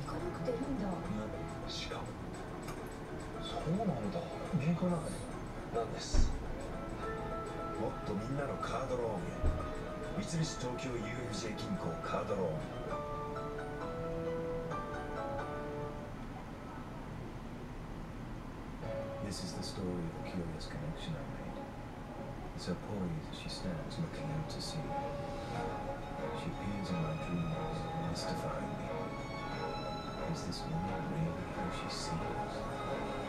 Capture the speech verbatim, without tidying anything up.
かなくていいんだ。 しかもそうなんだ。銀行の中になんです。 もっとみんなのカードローンへ。三菱東京 ユーエフジェー 銀行カードローン。This is the story of a curious connection I made. So poised she stands looking out to sea. She appears in my dreams, mystifying me. Is this woman really who she seems?